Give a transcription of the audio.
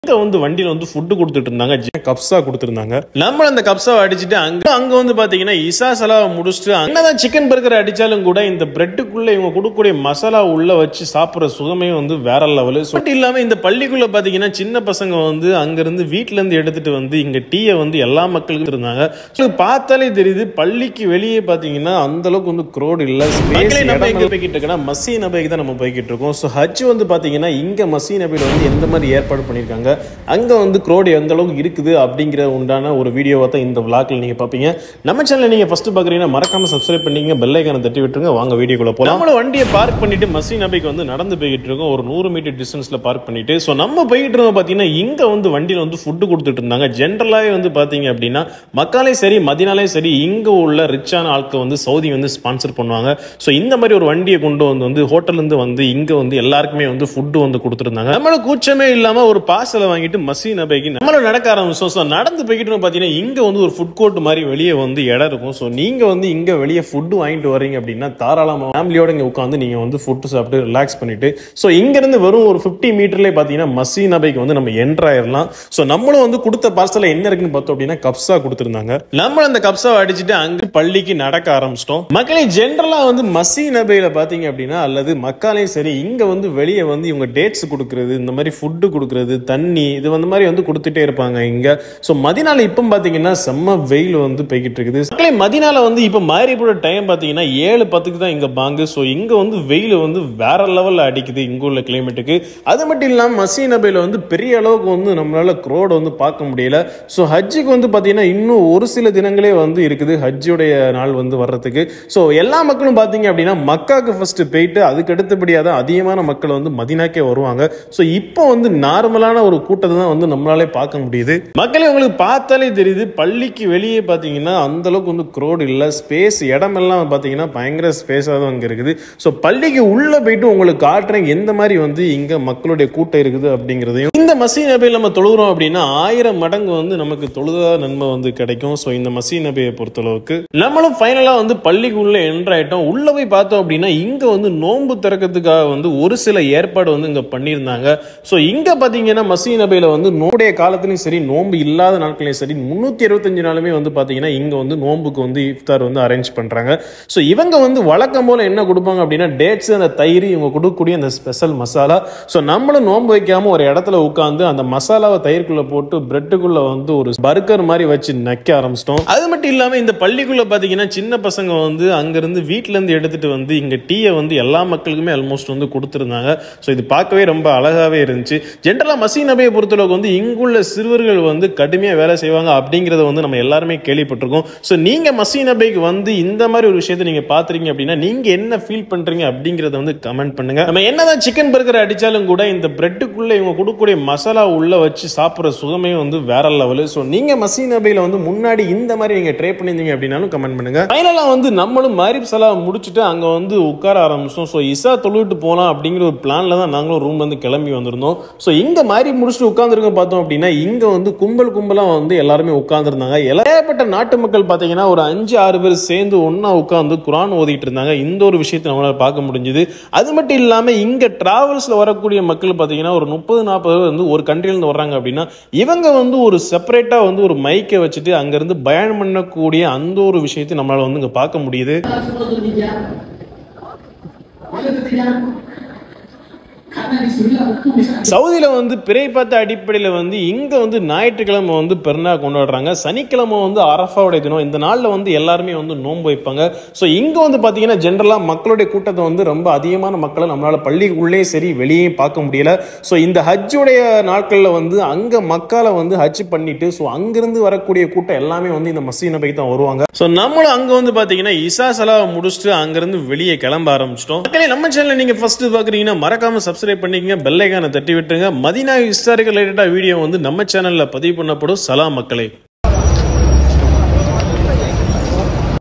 இங்க வந்து வண்டியில வந்து ஃபுட் கொடுத்துட்டு இருந்தாங்க, கப்ஸா கொடுத்துருந்தாங்க. நம்ம அந்த கப்ஸாவை அடிச்சுட்டு அங்க வந்து பாத்தீங்கன்னா இசா சலாவை முடிச்சுட்டு என்னதான் சிக்கன் பர்கர் அடிச்சாலும் கூட இந்த பிரெட்டுக்குள்ள இவங்க கொடுக்கக்கூடிய மசாலா உள்ள வச்சு சாப்பிடுற சுகமே வந்து வேற லெவலு. மட்டும் இல்லாம இந்த பள்ளிக்குள்ள பாத்தீங்கன்னா சின்ன பசங்க வந்து அங்க இருந்து வீட்டுல இருந்து எடுத்துட்டு வந்து இங்க டீயை வந்து எல்லா மக்களுக்கும் இருந்தாங்க. பார்த்தாலே தெரியுது பள்ளிக்கு வெளியே பாத்தீங்கன்னா அந்த அளவுக்கு வந்து க்ரௌட் இல்ல. போய்கிட்டு இருக்கா மஸ்ஜித் நபவிக்கு தான் நம்ம போய்கிட்டு இருக்கோம். ஸோ ஹஜ் வந்து பாத்தீங்கன்னா இங்க மஸ்ஜித் நபவில வந்து எந்த மாதிரி ஏற்பாடு பண்ணிருக்காங்க, அங்க வந்து க்ரௌட் எந்த அளவுக்கு இருக்குது அப்படிங்கிற உண்டான ஒரு வீடியோவை தான் இந்த vlogல நீங்க பாப்பீங்க. நம்ம சேனலை நீங்க ஃபர்ஸ்ட் பாக்குறீங்கன்னா மறக்காம சப்ஸ்கிரைப் பண்ணீங்க, பெல் ஐகானை தட்டி விட்டுருங்க. வாங்க வீடியோக்குள்ள போலாம். நம்ம வண்டியை பார்க் பண்ணிட்டு மஸ்ஜித் நபவிக்கு வந்து நடந்து போய்கிட்டு இருக்கோம். ஒரு 100 மீட்டர் டிஸ்டன்ஸ்ல பார்க் பண்ணிட்டு ஸோ நம்ம போய்கிட்டு இருக்கோம். பாத்தீங்கன்னா இங்க வந்து வண்டியில வந்து ஃபுட் கொடுத்துட்டு இருந்தாங்க. ஜென்ரலாவே வந்து பாத்தீங்க அப்படின்னா மக்காலே சரி மதினாலே சரி இங்க உள்ள ரிச்சான ஆட்கள் வந்து சவுதி வந்து ஸ்பான்சர் பண்ணுவாங்க. ஸோ இந்த மாதிரி ஒரு வண்டியை கொண்டு வந்து ஹோட்டல்ல இருந்து வந்து இங்க வந்து எல்லாருக்குமே வந்து ஃபுட் வந்து கொடுத்துருந்தாங்க. நம்மள கூச்சமே இல்லாம ஒரு பார்சல் வாங்கிட்டு மஸ்ஜித் நபவிக்கு நம்மளும் நடக்க ஆரம்பிச்சோம். ஸோ நடந்து போய்கிட்டு பாத்தீங்கன்னா இங்க வந்து ஒரு ஃபுட் கோர்ட் மாதிரி வெளியே வந்து இடம் இருக்கும். ஸோ நீங்க வந்து இங்க வெளியே ஃபுட் வாங்கிட்டு வரீங்க அப்படின்னா தாராளமா ஃபேமிலியோட இங்க உட்காந்து நீங்க வந்து ஃபுட் சாப்பிட்டு ரிலாக்ஸ் பண்ணிட்டு ஸோ இங்க இருந்து வெறும் ஒரு 50 மீட்டர்ல பாத்தீங்கன்னா மஸ்ஜித் நபவிக்கு வந்து நம்ம என்டர் ஆயிரலாம். ஸோ நம்மளும் வந்து கொடுத்த பார்சல்ல என்ன இருக்குன்னு பார்த்தோம் அப்படின்னா கப்ஸா கொடுத்துருந்தாங்க. நம்ம அந்த கப்ஸாவை அடிச்சுட்டு அங்க பள்ளிக்கு நடக்க ஆரம்பிச்சிட்டோம். மக்களே ஜென்ரலா வந்து மஸ்ஜித் நபவில பாத்தீங்க அப்படின்னா அல்லது மக்காலையும் சரி இங்க வந்து வெளியே வந்து இவங்க டேட்ஸ் கொடுக்கறது, இந்த மாதிரி ஃபுட்டு கொடுக்கறது, தண்ணி இது வந்து மாதிரி வந்து கொடுத்துட்டே இருப்பாங்க இங்க. ஸோ மதினால இப்போ பாத்தீங்கன்னா செம்ம வெயில் வந்து போய்கிட்டு இருக்குது. மக்களே மதினால வந்து இப்போ மாரிபோட டைம் பாத்தீங்கன்னா 7:10 தான் இங்க பாங்கு. ஸோ இங்க வந்து வெயில் வந்து வேற லெவல்ல அடிக்குது இங்க உள்ள கிளைமேட்டுக்கு. அது மட்டும் இல்லாம மஸ்ஜித் நபவில வந்து பெரிய அளவுக்கு வந்து நம்மளால க்ரௌட் வந்து பார்க்க முடியல. ஸோ ஹஜ்ஜுக்கு வந்து பாத்தீங்கன்னா இன்னும் ஒரு சில தினங்களே வந்து இருக்குது ஹஜ்ஜுடைய நாள் வந்து வர்றதுக்கு. ஸோ எல்லா மக்களும் பாத்தீங்க அப்படின்னா மக்காக்கு ஃபர்ஸ்ட் போயிட்டு அதுக்கு அடுத்தபடியாக தான் அதிகமான மக்கள் வந்து மதினாக்கே வருவாங்க. ஸோ இப்போ வந்து நார்மலான ஒரு கூட்டத்தை தான் வந்து நம்மளாலே பார்க்க முடியுது. மக்களே உங்களுக்கு பார்த்தாலே தெரியுது பள்ளிக்கு வெளியே பாத்தீங்கன்னா அந்த அளவுக்கு வந்து க்ரௌட் இல்ல. ஸ்பேஸ் இடமெல்லாம் பாத்தீங்கன்னா பயங்கர ஸ்பேஸா தான் அங்க இருக்குது. ஸோ பள்ளிக்கு உள்ள போயிட்டு உங்களுக்கு காட்டுறேன் எந்த மாதிரி வந்து இங்க மக்களுடைய கூட்டம் இருக்குது அப்படிங்கிறதையும். இந்த மஸ்ஜித் நபியில் நம்ம தொழுகிறோம் அப்படின்னா 1000 மடங்கு வந்து நமக்கு தொழுதா நன்மை வந்து கிடைக்கும். ஸோ இந்த மஸ்ஜித் நபியை பொறுத்தளவுக்கு நம்மளும் ஃபைனலா வந்து பள்ளிக்கு உள்ள என்டர் ஆயிட்டோம். உள்ள போய் பார்த்தோம் அப்படின்னா இங்க வந்து நோன்பு திறக்கிறதுக்காக வந்து ஒரு சில ஏற்பாடு வந்து இங்க பண்ணியிருந்தாங்க. ஸோ இங்க பாத்தீங்கன்னா மஸ்ஜித் நபியில வந்து நோடைய காலத்திலையும் சரி நோன்பு இல்லாத நாட்களையும் சரி 365 நாளுமே வந்து பாத்தீங்கன்னா இங்க வந்து நோன்புக்கு வந்து இஃப்தார் வந்து அரேஞ்ச் பண்றாங்க. ஸோ இவங்க வந்து வழக்கம் போல என்ன கொடுப்பாங்க அப்படின்னா டேட்ஸ், அந்த தயிர், இவங்க கொடுக்கக்கூடிய அந்த ஸ்பெஷல் மசாலா. ஸோ நம்மளும் நோன்பு வைக்காம ஒரு இடத்துல உட்காந்து அந்த மசாலாவை தயிர்க்குள்ள போட்டு பிரெட்டுக்குள்ள வந்து ஒரு பர்கர் மாதிரி வச்சு நக்க ஆரம்பிச்சிட்டோம். அது மட்டும் இல்லாம இந்த பள்ளிக்குள்ள பாத்தீங்கன்னா சின்ன பசங்க வந்து அங்க இருந்து வீட்டுல இருந்து எடுத்துட்டு வந்து இங்க டீயை வந்து எல்லா மக்களுக்குமே ஆல்மோஸ்ட் வந்து கொடுத்துருந்தாங்க. ஸோ இது பார்க்கவே ரொம்ப அழகாவே இருந்துச்சு. ஜென்ரலா மஸ்ஜித் நபியை பொறுத்தளவுக்கு வந்து இங்குள்ள சிறுவர்கள் வந்து கடுமையா வேலை செய்வாங்க அப்படிங்கறத வந்து நம்ம எல்லாருமே கேள்விப்பட்டிருக்கோம். ஸோ நீங்க மஸ்ஜித் நபிக்கு வந்து இந்த மாதிரி ஒரு விஷயத்தை நீங்க பாத்துறீங்க அப்படின்னா நீங்க என்ன ஃபீல் பண்றீங்க அப்படிங்கறத வந்து கமெண்ட் பண்ணுங்க. நம்ம என்னதான் சிக்கன் பர்கர் அடிச்சாலும் கூட இந்த பிரெட்டுக்குள்ள இவங்க கொடுக்கக்கூடிய மசாலா உள்ள வச்சு சாப்பிடுற சுகமே வந்து வேற லெவலு. ஸோ நீங்க மஸ்ஜித் நபியில வந்து முன்னாடி இந்த மாதிரி நீங்க ட்ரை பண்ணிருந்தீங்க அப்படின்னாலும் கமெண்ட் பண்ணுங்க. ஃபைனலா வந்து நம்மளும் மரிப் சலா முடிச்சுட்டு அங்க வந்து உட்கார ஆரம்பிச்சோம். ஸோ இசா தொழுவிட்டு போலாம் அப்படிங்கிற ஒரு பிளான்ல தான் நாங்களும் ரூம் வந்து கிளம்பி வந்திருந்தோம். ஸோ இங்க மரிப் முடிச்சுட்டு உட்கார்ந்துருக்க பார்த்தோம் அப்படின்னா இங்க வந்து கும்பலா வந்து எல்லாருமே உட்கார்ந்துருந்தாங்க. ஏகப்பட்ட நாட்டு மக்கள் பாத்தீங்கன்னா ஒரு 5-6 பேர் சேர்ந்து ஒன்னா உட்கார்ந்து குர்ஆன் ஓதிட்டு இருந்தாங்க. இந்த ஒரு விஷயத்தை நம்மளால பார்க்க முடிஞ்சது. அது மட்டும் இல்லாம இங்க டிராவல்ஸ்ல வரக்கூடிய மக்கள் பாத்தீங்கன்னா ஒரு 30-40 பேர் வந்து ஒரு கண்ட்ரில இருந்து வர்றாங்க அப்படின்னா இவங்க வந்து ஒரு செப்பரேட்டா வந்து ஒரு மைக்கை வச்சுட்டு அங்க இருந்து பயன் பண்ணக்கூடிய அந்த ஒரு விஷயத்தை நம்மளால வந்து இங்க பார்க்க முடியுது. சவுதியில வந்து பிறை பார்த்த அடிப்படையில் வந்து இங்க வந்து ஞாயிற்றுக்கிழமை வந்து பெருநாள் கொண்டாடுறாங்க. சனிக்கிழமை வந்து அரஃபாவுடைய தினம். இந்த நாள்ல வந்து எல்லாருமே வந்து நோன்பு வைப்பாங்க. ஸோ இங்க வந்து பாத்தீங்கன்னா ஜென்ரலா மக்களுடைய கூட்டத்தை வந்து ரொம்ப அதிகமான மக்களை நம்மளால பள்ளிக்குள்ளே சரி வெளியே பார்க்க முடியல. ஸோ இந்த ஹஜ்ஜுடைய நாட்கள்ல வந்து அங்க மக்கால வந்து ஹஜ் பண்ணிட்டு ஸோ அங்கிருந்து வரக்கூடிய கூட்டம் எல்லாமே வந்து இந்த மஸ்ஜித் நபிக்கு தான் வருவாங்க. ஸோ நம்மளும் அங்க வந்து பாத்தீங்கன்னா இசா சலாவை முடிச்சுட்டு அங்கிருந்து வெளியே கிளம்ப ஆரம்பிச்சிட்டோம். நம்ம சேனலை நீங்க ஃபர்ஸ்ட் பாக்குறீங்கன்னா மறக்காம சப்ஸ்கிரைப் பண்ணிக்கங்க, பெல் ஐகானை தட்டி விட்டுருங்க. மதீனா ஹிஸ்டாரிக்கல் ரிலேட்டட் வீடியோ வந்து நம்ம சேனல்ல பதிவு பண்ணப்படும். சலாம் மக்களே.